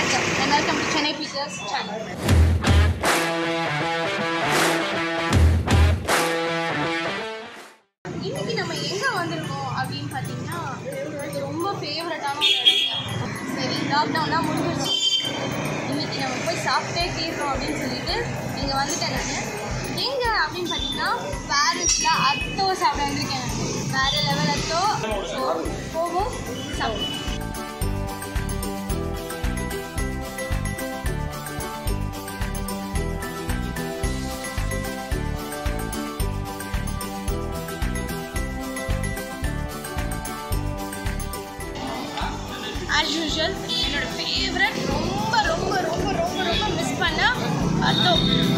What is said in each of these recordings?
வணக்கம் and welcome to Chennai Pizzas channel. இன்னைக்கு நம்ம எங்க வந்திருக்கோம் அப்படின்னு பார்த்தீங்கன்னா எனக்கு ரொம்ப ஃபேவரட்டான ஒரு இடம். சரி லாக்டவுன்லாம் முடிஞ்சிருச்சு, இன்னைக்கு நம்ம போய் சாப்பிட்டே தீர்றோம் அப்படின்னு சொல்லிட்டு இங்கே வந்துட்டேன். நான் எங்கே அப்படின்னு பார்த்தீங்கன்னா பாரிஸில் அத்தோ சாப்பிட வந்திருக்கேன். வேறு லெவல் அத்தோ. ஸோ போவோம் சாப்பிடுவோம். ஆஸ் யூஷுவல் என்னோட ஃபேவரட் ரொம்ப ரொம்ப ரொம்ப ரொம்ப ரொம்ப மிஸ் பண்ண அத்தோ.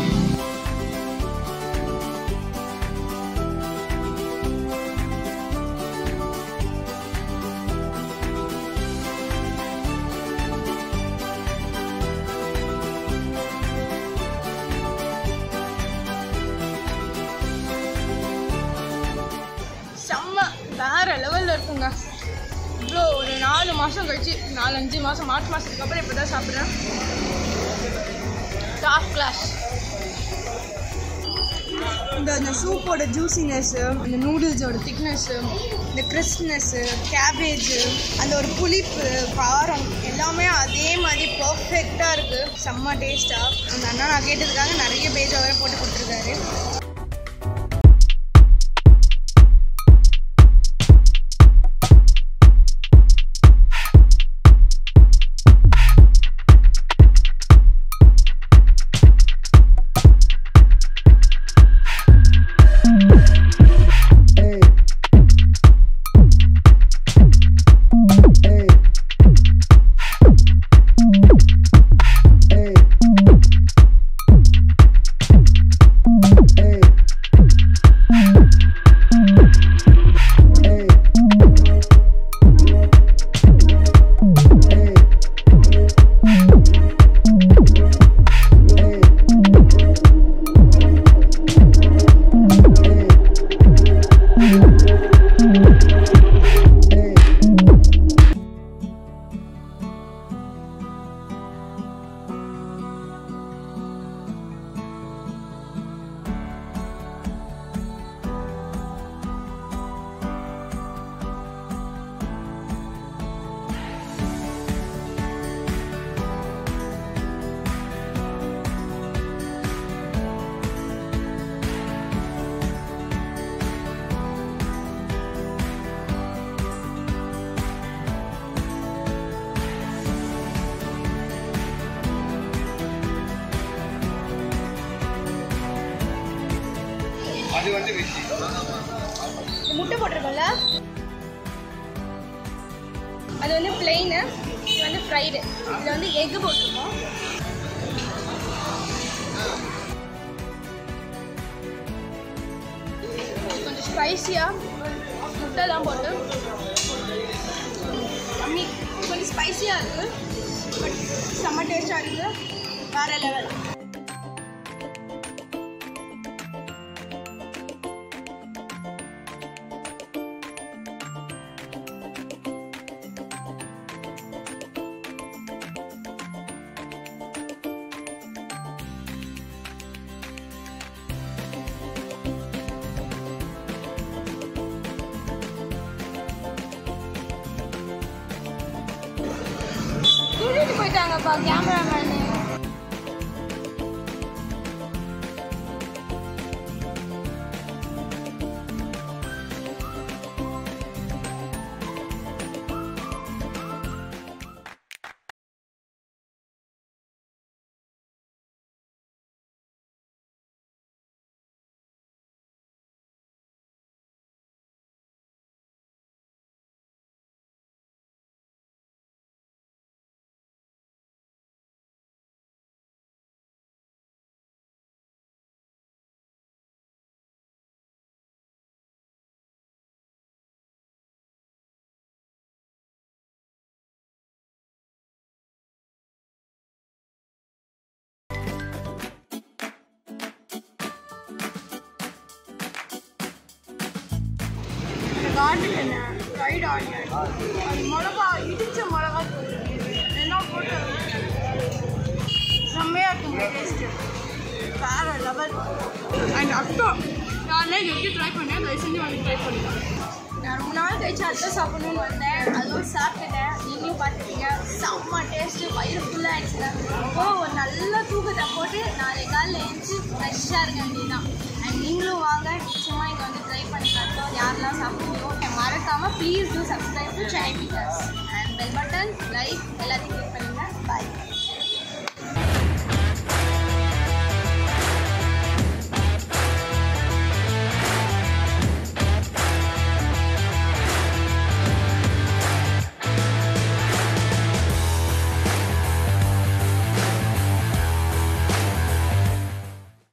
செம்ம வேற லெவலில் இருக்குங்க. இவ்வளோ ஒரு 4 மாதம் கழிச்சு, 4-5 மாதம், மார்ச் மாதத்துக்கு அப்புறம் இப்போ தான் சாப்பிட்றேன். Top class. இந்த சூப்போட ஜூசினஸ்ஸு, அந்த நூடுல்ஸோட திக்னஸ்ஸு, இந்த கிறிஸ்ப்னஸ்ஸு, கேபேஜு, அந்த ஒரு புளிப்பு காரம் எல்லாமே அதே மாதிரி பர்ஃபெக்டாக இருக்குது. செம்ம டேஸ்ட்டாக. அந்த அண்ணா நான் கேட்டதுக்காக நிறைய பேஜை வேறு போட்டு கொடுத்துருக்காரு. அது வந்து வெஜ்ஜி. முட்டை போட்டிருக்கோம்ல, அது வந்து பிளெயின், இது வந்து ஃப்ரைடு. இதில் வந்து எக்கு போட்டிருக்கோம். கொஞ்சம் ஸ்பைஸியாக முட்டைலாம் போட்டு அம்மி கொஞ்சம் ஸ்பைஸியாக இருக்குது, பட் செம்ம டேஸ்ட்டாக இருக்குது. வேறு லெவல். கூட்டிட்டு போயிட்டாங்கப்பா cameraman. garlic and fried onion. Moraga, idicha moraga. Enna potu எவர். அண்ட் அத்தா யாருமே எப்படி ட்ரை பண்ணேன், தயவு செஞ்சு வந்து ட்ரை பண்ணிக்கலாம். நான் ரொம்ப நாள் கழிச்சு அத்தை சாப்பிடணும்னு வந்தேன், அதுவும் சாப்பிட்டுட்டேன். நீங்களும் பார்த்துட்டீங்க, செம்ம டேஸ்ட்டு, வயிறு ஃபுல்லாக ஆகிடுச்சுல. அப்போ ஒரு நல்ல தூக்கத்தை போட்டு நாளை காலையில் எழுந்துச்சு ஃப்ரெஷ்ஷாக இருக்க வேண்டியதுதான். அண்ட் நீங்களும் வாங்க, நிச்சயமாக இங்கே வந்து ட்ரை பண்ணி காட்டுவோம். யாரெல்லாம் சாப்பிடுவோம் மறக்காமல் please do subscribe to Chennai pickers and bell button like எல்லாத்தையும் கிளிக் பண்ணுங்கள். பாய்.